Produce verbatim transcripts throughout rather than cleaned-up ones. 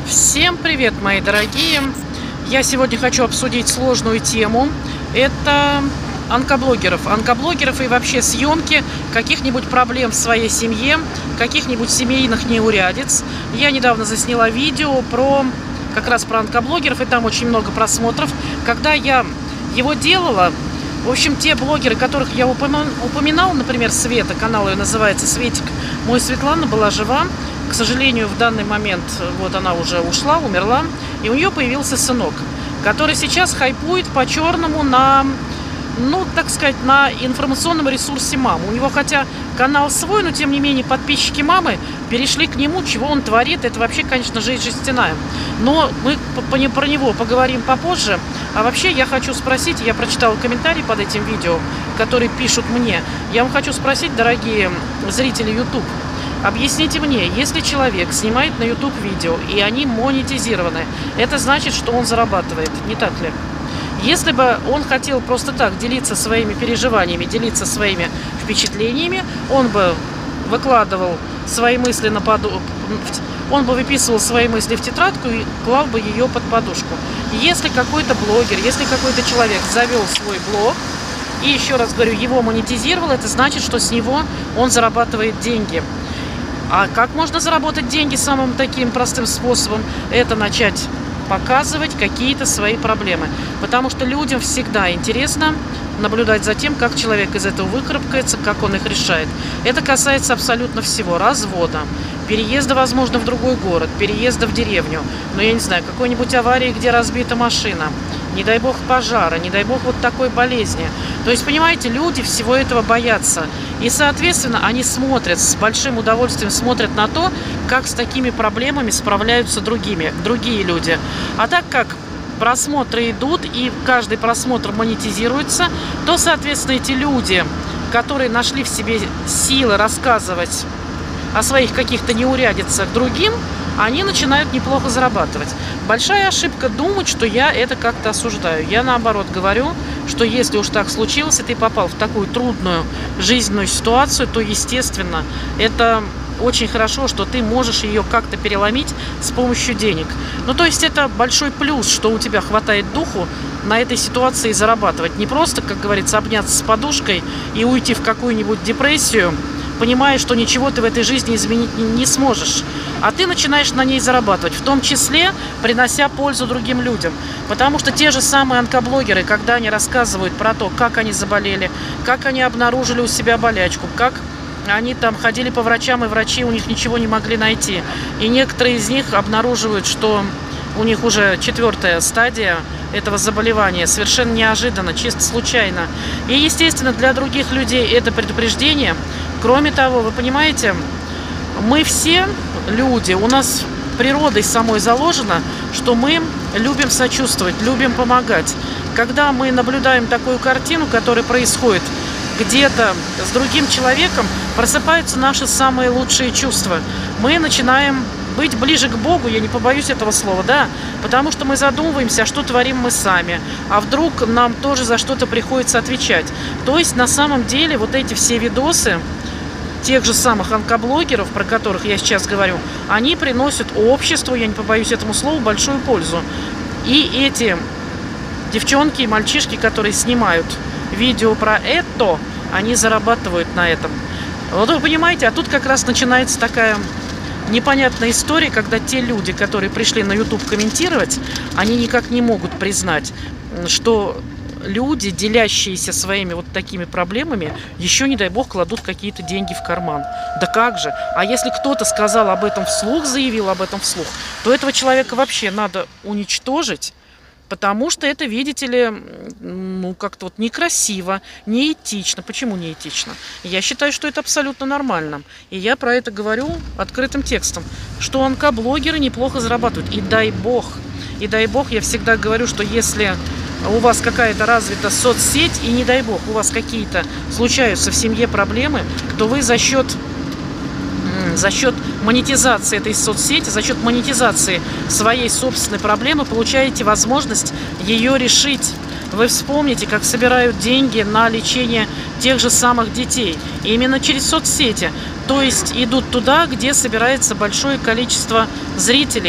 Всем привет, мои дорогие! Я сегодня хочу обсудить сложную тему. Это онкоблогеров. Онкоблогеров и вообще съемки каких-нибудь проблем в своей семье, каких-нибудь семейных неурядиц. Я недавно засняла видео про как раз про онкоблогеров, и там очень много просмотров. Когда я его делала, в общем, те блогеры, которых я упоминала, например, Света, канал ее называется «Светик мой», Светлана была жива. К сожалению, в данный момент вот она уже ушла, умерла, и у нее появился сынок, который сейчас хайпует по-черному на, ну, так сказать, на информационном ресурсе мамы. У него хотя канал свой, но тем не менее подписчики мамы перешли к нему, чего он творит. Это вообще, конечно, жизнь жестяная. Но мы про него поговорим попозже. А вообще я хочу спросить, я прочитала комментарии под этим видео, которые пишут мне. Я вам хочу спросить, дорогие зрители YouTube, объясните мне, если человек снимает на YouTube видео, и они монетизированы, это значит, что он зарабатывает, не так ли? Если бы он хотел просто так делиться своими переживаниями, делиться своими впечатлениями, он бы выкладывал свои мысли на подушку, он бы выписывал свои мысли в тетрадку и клал бы ее под подушку. Если какой-то блогер, если какой-то человек завел свой блог, и еще раз говорю, его монетизировал, это значит, что с него он зарабатывает деньги. А как можно заработать деньги самым таким простым способом? Это начать показывать какие-то свои проблемы. Потому что людям всегда интересно наблюдать за тем, как человек из этого выкарабкается, как он их решает. Это касается абсолютно всего. Развода, переезда, возможно, в другой город, переезда в деревню. Но я не знаю, какой-нибудь аварии, где разбита машина. Не дай бог пожара, не дай бог вот такой болезни. То есть, понимаете, люди всего этого боятся. И, соответственно, они смотрят, с большим удовольствием смотрят на то, как с такими проблемами справляются другими, другие люди. А так как просмотры идут, и каждый просмотр монетизируется, то, соответственно, эти люди, которые нашли в себе силы рассказывать о своих каких-то неурядицах другим, они начинают неплохо зарабатывать. Большая ошибка думать, что я это как-то осуждаю. Я, наоборот, говорю, что если уж так случилось, и ты попал в такую трудную жизненную ситуацию, то, естественно, это очень хорошо, что ты можешь ее как-то переломить с помощью денег. Ну, то есть это большой плюс, что у тебя хватает духу на этой ситуации зарабатывать. Не просто, как говорится, обняться с подушкой и уйти в какую-нибудь депрессию, понимая, что ничего ты в этой жизни изменить не сможешь. А ты начинаешь на ней зарабатывать, в том числе принося пользу другим людям. Потому что те же самые онкоблогеры, когда они рассказывают про то, как они заболели, как они обнаружили у себя болячку, как они там ходили по врачам, и врачи у них ничего не могли найти. И некоторые из них обнаруживают, что у них уже четвертая стадия этого заболевания, совершенно неожиданно, чисто случайно. И, естественно, для других людей это предупреждение. Кроме того, вы понимаете, мы все люди, у нас природой самой заложено, что мы любим сочувствовать, любим помогать. Когда мы наблюдаем такую картину, которая происходит где-то с другим человеком, просыпаются наши самые лучшие чувства. Мы начинаем быть ближе к Богу, я не побоюсь этого слова, да, потому что мы задумываемся, что творим мы сами, а вдруг нам тоже за что-то приходится отвечать. То есть на самом деле вот эти все видосы тех же самых онкоблогеров, про которых я сейчас говорю, они приносят обществу, я не побоюсь этому слова, большую пользу. И эти девчонки и мальчишки, которые снимают видео про это, они зарабатывают на этом. Вот вы понимаете, а тут как раз начинается такая непонятная история, когда те люди, которые пришли на YouTube комментировать, они никак не могут признать, что люди, делящиеся своими вот такими проблемами, еще, не дай бог, кладут какие-то деньги в карман. Да как же? А если кто-то сказал об этом вслух, заявил об этом вслух, то этого человека вообще надо уничтожить, потому что это, видите ли, ну, как-то вот некрасиво, неэтично. Почему неэтично? Я считаю, что это абсолютно нормально. И я про это говорю открытым текстом, что онкоблогеры неплохо зарабатывают. И дай бог, и дай бог, я всегда говорю, что если у вас какая-то развита соцсеть, и не дай бог, у вас какие-то случаются в семье проблемы, то вы за счет за счет монетизации этой соцсети, за счет монетизации своей собственной проблемы получаете возможность ее решить. Вы вспомните, как собирают деньги на лечение тех же самых детей. И именно через соцсети. То есть идут туда, где собирается большое количество зрителей.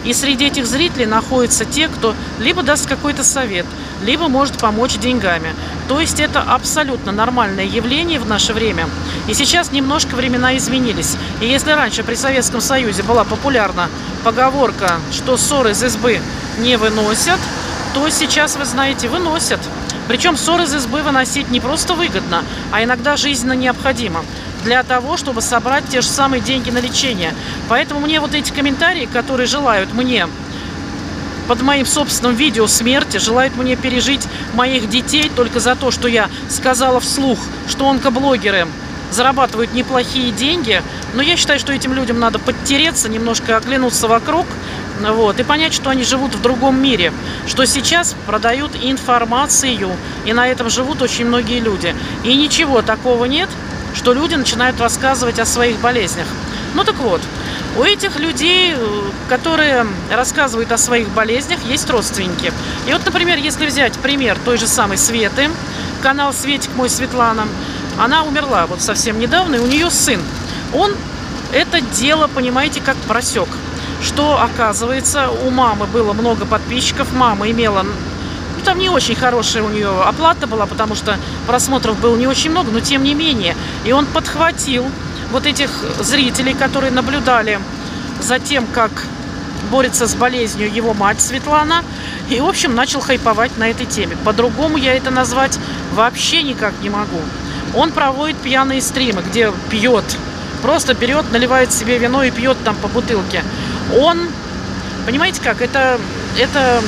И среди этих зрителей находятся те, кто либо даст какой-то совет, либо может помочь деньгами. То есть это абсолютно нормальное явление в наше время. И сейчас немножко времена изменились. И если раньше при Советском Союзе была популярна поговорка, что ссоры из избы не выносят, то сейчас, вы знаете, выносят. Причем ссоры из избы выносить не просто выгодно, а иногда жизненно необходимо для того, чтобы собрать те же самые деньги на лечение. Поэтому мне вот эти комментарии, которые желают мне под моим собственным видео смерти, желают мне пережить моих детей только за то, что я сказала вслух, что онкоблогеры зарабатывают неплохие деньги. Но я считаю, что этим людям надо подтереться, немножко оглянуться вокруг, вот, и понять, что они живут в другом мире, что сейчас продают информацию, и на этом живут очень многие люди. И ничего такого нет, что люди начинают рассказывать о своих болезнях. Ну так вот, у этих людей, которые рассказывают о своих болезнях, есть родственники. И вот, например, если взять пример той же самой Светы, канал «Светик мой, Светлана», она умерла вот совсем недавно, и у нее сын. Он это дело, понимаете, как просек. Что, оказывается, у мамы было много подписчиков, мама имела... Ну, там не очень хорошая у нее оплата была, потому что просмотров было не очень много, но тем не менее. И он подхватил вот этих зрителей, которые наблюдали за тем, как борется с болезнью его мать Светлана, и, в общем, начал хайповать на этой теме. По-другому я это назвать вообще никак не могу. Он проводит пьяные стримы, где пьет, просто берет, наливает себе вино и пьет там по бутылке. Он, понимаете как, это, это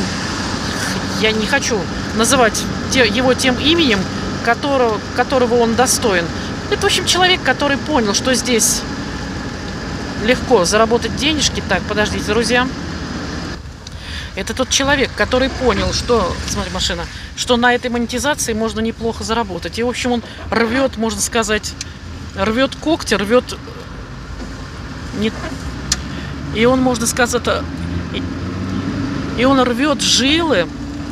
я не хочу называть те, его тем именем, которого, которого он достоин. Это, в общем, человек, который понял, что здесь легко заработать денежки. Так, подождите, друзья. Это тот человек, который понял, что, смотри, машина, что на этой монетизации можно неплохо заработать. И, в общем, он рвет, можно сказать, рвет когти, рвет... Не... И он, можно сказать, это... И он рвет жилы.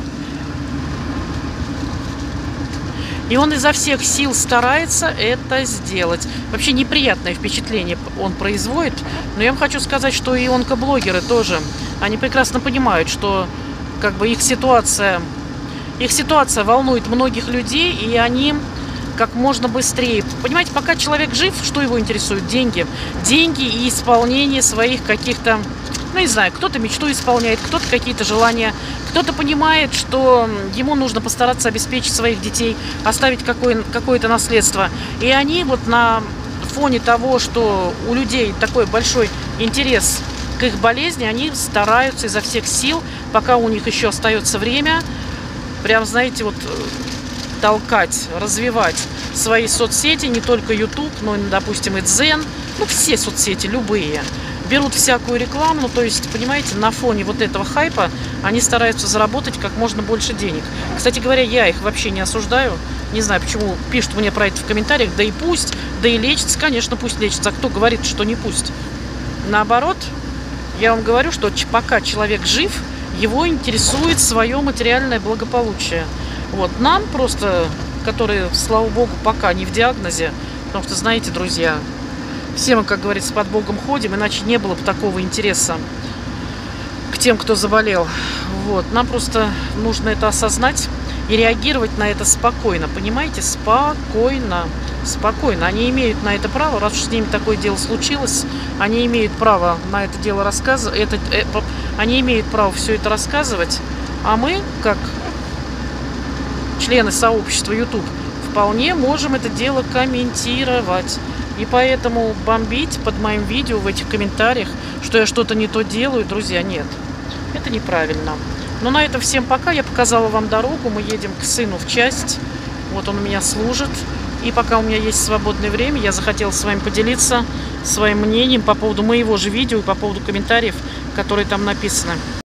И он изо всех сил старается это сделать. Вообще неприятное впечатление он производит. Но я вам хочу сказать, что и онкоблогеры тоже, они прекрасно понимают, что как бы их ситуация, их ситуация волнует многих людей, и они как можно быстрее. Понимаете, пока человек жив, что его интересует? Деньги. Деньги и исполнение своих каких-то, ну не знаю, кто-то мечту исполняет, кто-то какие-то желания, кто-то понимает, что ему нужно постараться обеспечить своих детей, оставить какое- какое-то наследство. И они вот на фоне того, что у людей такой большой интерес к их болезни, они стараются изо всех сил, пока у них еще остается время, прям, знаете, вот толкать, развивать свои соцсети, не только YouTube, но, допустим, и Дзен, ну, все соцсети, любые. Берут всякую рекламу, ну, то есть, понимаете, на фоне вот этого хайпа они стараются заработать как можно больше денег. Кстати говоря, я их вообще не осуждаю. Не знаю, почему пишут мне про это в комментариях. Да и пусть, да и лечится, конечно, пусть лечится. А кто говорит, что не пусть? Наоборот, я вам говорю, что пока человек жив, его интересует свое материальное благополучие. Вот, нам просто, которые, слава богу, пока не в диагнозе, потому что, знаете, друзья, все мы, как говорится, под Богом ходим, иначе не было бы такого интереса к тем, кто заболел. Вот, нам просто нужно это осознать и реагировать на это спокойно, понимаете, спокойно, спокойно. Они имеют на это право, раз уж с ними такое дело случилось, они имеют право на это дело рассказывать, это, э, они имеют право все это рассказывать, а мы, как члены сообщества YouTube, вполне можем это дело комментировать. И поэтому бомбить под моим видео в этих комментариях, что я что-то не то делаю, друзья, нет. Это неправильно. Но на этом всем пока. Я показала вам дорогу. Мы едем к сыну в часть. Вот он у меня служит. И пока у меня есть свободное время, я захотела с вами поделиться своим мнением по поводу моего же видео и по поводу комментариев, которые там написаны.